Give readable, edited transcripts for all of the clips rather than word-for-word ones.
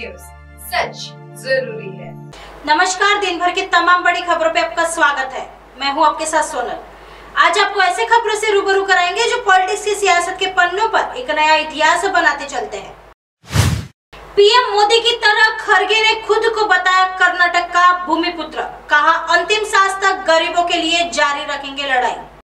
News, सच जरूरी है। नमस्कार, दिन भर की तमाम बड़ी खबरों पे आपका स्वागत है। मैं हूं आपके साथ सोनल। आज आपको ऐसे खबरों से रूबरू कराएंगे जो पॉलिटिक्स की सियासत के पन्नों पर एक नया इतिहास बनाते चलते हैं। पीएम मोदी की तरह खड़गे ने खुद को बताया कर्नाटक का भूमिपुत्र, कहा अंतिम सांस तक गरीबों के लिए जारी रखेंगे लड़ाई।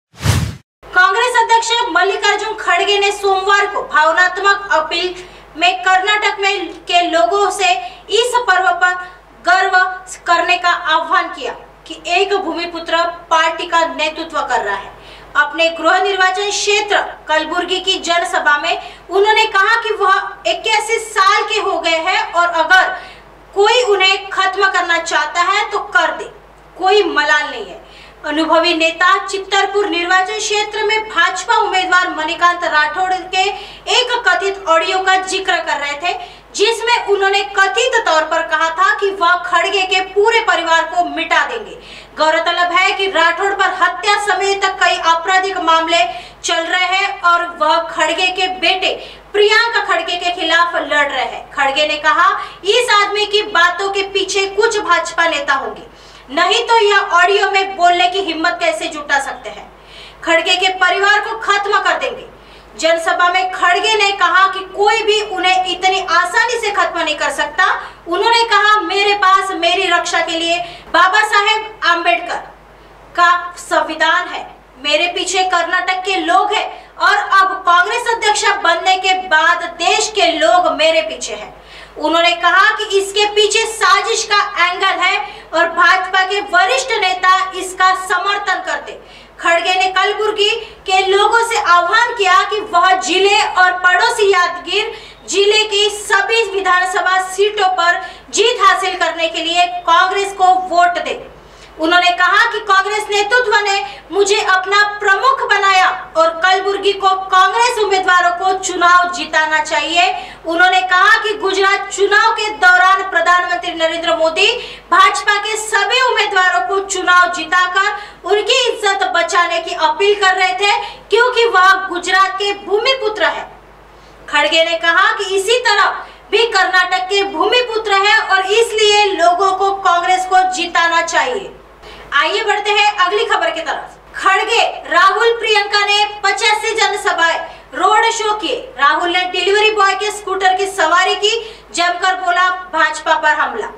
कांग्रेस अध्यक्ष मल्लिकार्जुन खड़गे ने सोमवार को भावनात्मक अपील में कर्नाटक में के लोगों से इस पर्व पर गर्व करने का आह्वान किया कि एक भूमिपुत्र पार्टी का नेतृत्व कर रहा है। अपने गृह निर्वाचन क्षेत्र कलबुर्गी की जनसभा में उन्होंने कहा कि वह 81 साल के हो गए हैं और अगर कोई उन्हें खत्म करना चाहता है तो कर दे, कोई मलाल नहीं है। अनुभवी नेता चित्तरपुर निर्वाचन क्षेत्र में भाजपा उम्मीदवार मणिकांत राठौड़ के एक कथित ऑडियो का जिक्र कर रहे थे, जिसमें उन्होंने कथित तौर पर कहा था कि वह खड़गे के पूरे परिवार को मिटा देंगे। गौरतलब है कि राठौड़ पर हत्या समेत कई आपराधिक मामले चल रहे हैं और वह खड़गे के बेटे प्रियंका खड़गे के खिलाफ लड़ रहे हैं। खड़गे ने कहा, इस आदमी की बातों के पीछे कुछ भाजपा नेता होंगे, नहीं तो यह ऑडियो में बोलने की हिम्मत कैसे जुटा सकते हैं। खड़गे के परिवार को खत्म कर देंगे। जनसभा में खड़गे ने कहा कि कोई भी उन्हें इतनी आसानी से खत्म नहीं कर सकता। उन्होंने कहा, मेरे पास मेरी रक्षा के लिए बाबा साहेब आम्बेडकर का संविधान है, मेरे पीछे कर्नाटक के लोग हैं और अब कांग्रेस अध्यक्ष बनने के बाद देश के लोग मेरे पीछे हैं। उन्होंने कहा कि इसके पीछे साजिश का एंगल है और भाजपा के वरिष्ठ नेता इसका समर्थन करते। खड़गे ने कलबुर्गी के लोगों से आह्वान किया कि वह जिले और पड़ोसी यादगीर जिले की सभी विधानसभा सीटों पर जीत हासिल करने के लिए कांग्रेस को वोट दे। उन्होंने कहा कि कांग्रेस नेतृत्व ने मुझे अपना प्रमुख बनाया और कलबुर्गी को कांग्रेस उम्मीदवारों को चुनाव जिताना चाहिए। उन्होंने कहा कि गुजरात चुनाव के दौरान प्रधानमंत्री नरेंद्र मोदी भाजपा के सभी उम्मीदवारों को चुनाव जिताकर उनकी इज्जत बचाने की अपील कर रहे थे, क्योंकि वह गुजरात के भूमिपुत्र है। खड़गे ने कहा कि इसी तरह भी कर्नाटक के भूमिपुत्र है और इसलिए लोगों को कांग्रेस को जिताना चाहिए। आइए बढ़ते हैं अगली खबर की तरफ। खड़गे, राहुल, प्रियंका ने 85 जनसभाएं, रोड शो किए। राहुल ने डिलीवरी बॉय के स्कूटर की सवारी की, जमकर बोला भाजपा पर हमला।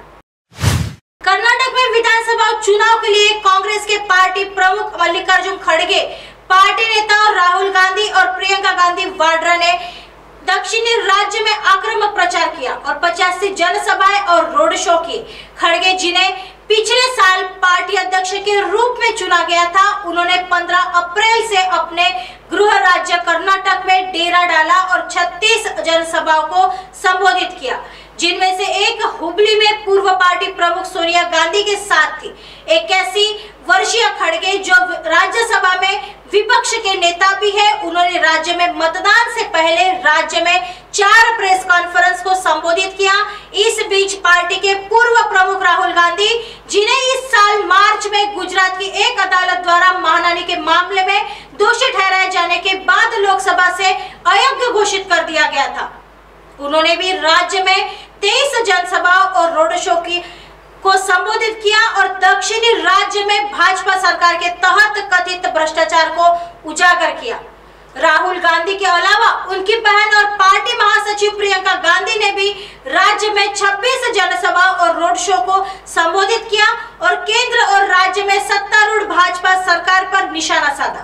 कर्नाटक में विधानसभा चुनाव के लिए कांग्रेस के पार्टी प्रमुख मल्लिकार्जुन खड़गे, पार्टी नेता राहुल गांधी और प्रियंका गांधी वाड्रा ने दक्षिणी राज्य में आक्रामक प्रचार किया और 85 जनसभाएं और रोड शो किए। खड़गे, जिन्हें पिछले साल पार्टी अध्यक्ष के रूप में चुना गया था, उन्होंने 15 अप्रैल से अपने गृह राज्य कर्नाटक में डेरा डाला और 36 जनसभाओं को संबोधित किया, जिनमें से एक हुबली में पूर्व पार्टी प्रमुख सोनिया गांधी के साथ थी। 81 वर्षीय खड़गे, जो राज्यसभा में विपक्ष के नेता भी है, उन्होंने राज्य में मतदान से पहले राज्य में 4 प्रेस कॉन्फ्रेंस को संबोधित किया। इस बीच पार्टी के पूर्व प्रमुख राहुल गांधी, जिन्हें इस साल मार्च में गुजरात की एक अदालत द्वारा मानहानि के मामले में दोषी ठहराए जाने के बाद लोकसभा से अयोग्य घोषित कर दिया गया था, उन्होंने भी राज्य में 23 जनसभा और रोड शो को संबोधित किया और दक्षिणी राज्य में भाजपा सरकार के तहत कथित भ्रष्टाचार को उजागर किया। राहुल गांधी के अलावा उनकी बहन और पार्टी महासचिव प्रियंका गांधी ने भी राज्य में 26 जनसभा और रोड शो को संबोधित किया और केंद्र और राज्य में सत्तारूढ़ भाजपा सरकार पर निशाना साधा।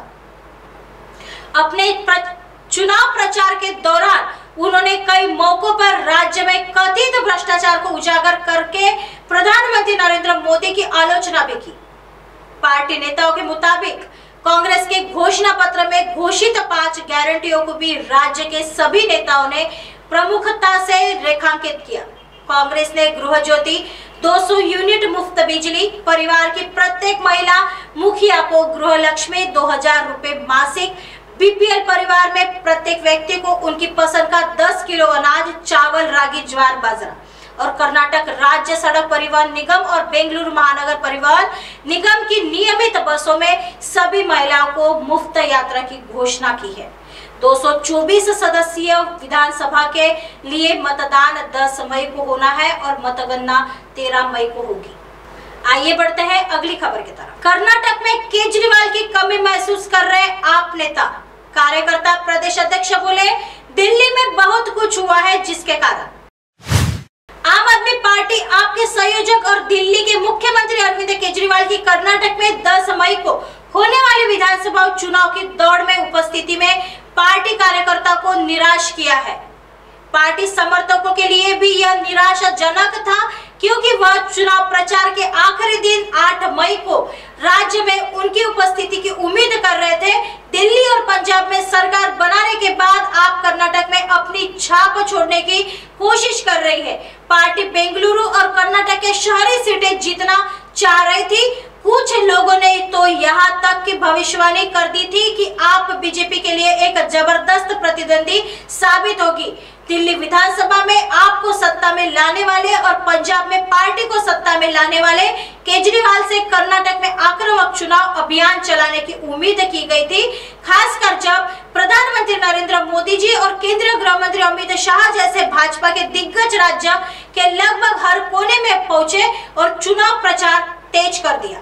अपने चुनाव प्रचार के दौरान उन्होंने कई मौकों पर राज्य में कथित भ्रष्टाचार को उजागर करके प्रधानमंत्री नरेंद्र मोदी की आलोचना भी की। पार्टी नेताओं के मुताबिक कांग्रेस के घोषणा पत्र में घोषित 5 गारंटियों को भी राज्य के सभी नेताओं ने प्रमुखता से रेखांकित किया। कांग्रेस ने गृह ज्योति, 200 यूनिट मुफ्त बिजली, परिवार की प्रत्येक महिला मुखिया को गृह लक्ष्मी 2000 रुपए मासिक, बीपीएल परिवार में प्रत्येक व्यक्ति को उनकी पसंद का 10 किलो अनाज, चावल, रागी, ज्वार, बाजरा और कर्नाटक राज्य सड़क परिवहन निगम और बेंगलुरु महानगर परिवहन निगम की नियमित बसों में सभी महिलाओं को मुफ्त यात्रा की घोषणा की है। 224 सदस्यीय विधानसभा के लिए मतदान 10 मई को होना है और मतगणना 13 मई को होगी। आइए बढ़ते हैं अगली खबर की तरफ। कर्नाटक में केजरीवाल की कमी महसूस कर रहे आप नेता। कार्यकर्ता प्रदेश अध्यक्ष बोले, दिल्ली में बहुत कुछ हुआ है जिसके कारण आम आदमी पार्टी आपके संयोजक और दिल्ली के मुख्यमंत्री अरविंद केजरीवाल की कर्नाटक में 10 मई को होने वाले विधानसभा चुनाव की दौड़ में उपस्थिति में पार्टी कार्यकर्ता को निराश किया है। पार्टी समर्थकों के लिए भी यह निराशाजनक था, क्योंकि वह चुनाव प्रचार के आखिरी दिन 8 मई को राज्य में उनकी उपस्थिति की उम्मीद कर रहे थे। दिल्ली और पंजाब में सरकार बनाने के बाद आप कर्नाटक में अपनी छाप छोड़ने की कोशिश कर रही है। पार्टी बेंगलुरु और कर्नाटक के शहरी सीटें जीतना चाह रही थी। कुछ लोगों ने तो यहाँ तक की भविष्यवाणी कर दी थी कि आप बीजेपी के लिए एक जबरदस्त प्रतिद्वंदी साबित होगी। दिल्ली विधानसभा में आपको सत्ता में लाने वाले और पंजाब में पार्टी को सत्ता में लाने वाले केजरीवाल से कर्नाटक में आक्रामक चुनाव अभियान चलाने की उम्मीद की गई थी, खासकर जब प्रधानमंत्री नरेंद्र मोदी जी और केंद्रीय गृह मंत्री अमित शाह जैसे भाजपा के दिग्गज राज्य के लगभग हर कोने में पहुंचे और चुनाव प्रचार तेज कर दिया।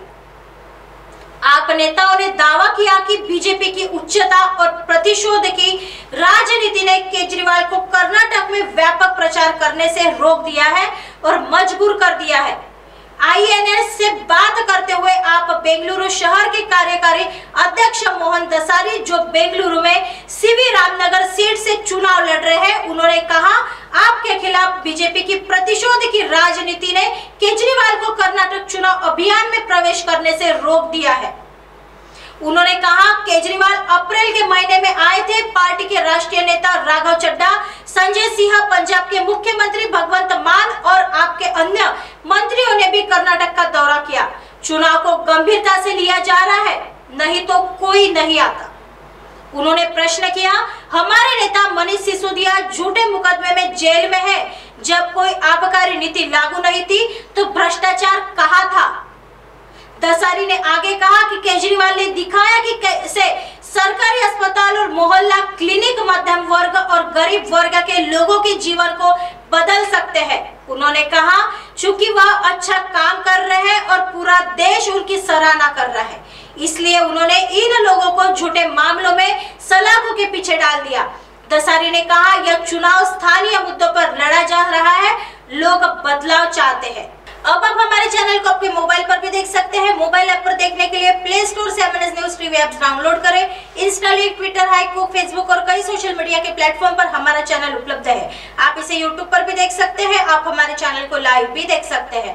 आप नेताओं ने दावा किया कि बीजेपी की उच्चता और प्रतिशोध की राजनीति ने केजरीवाल को कर्नाटक में व्यापक प्रचार करने से रोक दिया है और मजबूर कर दिया है। INS से बात करते हुए आप बेंगलुरु शहर के कार्यकारी अध्यक्ष मोहन दसारी, जो बेंगलुरु में सीवी रामनगर सीट से चुनाव लड़ रहे हैं, उन्होंने कहा, आपके खिलाफ बीजेपी की प्रतिशोध की राजनीति ने केजरीवाल को कर्नाटक चुनाव अभियान में प्रवेश करने से रोक दिया है। उन्होंने कहा, केजरीवाल अप्रैल के महीने में आए थे। पार्टी के राष्ट्रीय नेता राघव चड्ढा, संजय सिंह, पंजाब के मुख्यमंत्री भगवंत मान और आपके अन्य मंत्रियों ने भी कर्नाटक का दौरा किया। चुनाव को गंभीरता से लिया जा रहा है, नहीं तो कोई नहीं आता। उन्होंने प्रश्न किया, हमारे नेता मनीष सिसोदिया झूठे मुकदमे में जेल में है। जब कोई आबकारी नीति लागू नहीं थी तो भ्रष्टाचार कहाँ था? दसारी ने आगे कहा कि केजरीवाल ने दिखाया कि कैसे सरकारी अस्पताल और मोहल्ला क्लिनिक मध्यम वर्ग और गरीब वर्ग के लोगों के जीवन को बदल सकते हैं। उन्होंने कहा, चूंकि वह अच्छा काम कर रहे हैं और पूरा देश उनकी सराहना कर रहा है, इसलिए उन्होंने इन लोगों को झूठे मामलों में सलाखों के पीछे डाल दिया। दसारी ने कहा, यह चुनाव स्थानीय मुद्दों पर लड़ा जा रहा है, लोग बदलाव चाहते हैं। अब आप हमारे चैनल को आपके मोबाइल पर भी देख सकते हैं। मोबाइल ऐप पर देखने के लिए प्ले स्टोर से MNS news TV app download करें। इंस्टा, ट्विटर, हाइकू, फेसबुक और कई सोशल मीडिया के प्लेटफॉर्म पर हमारा चैनल उपलब्ध है। आप इसे यूट्यूब पर भी देख सकते हैं। आप हमारे चैनल को लाइव भी देख सकते हैं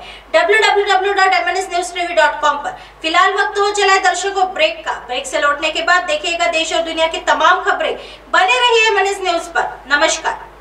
www.mnsnewstv.com पर। फिलहाल वक्त हो चला है दर्शकों ब्रेक का। ब्रेक से लौटने के बाद देखिएगा देश और दुनिया की तमाम खबरें। बने रहिए MNS न्यूज पर। नमस्कार।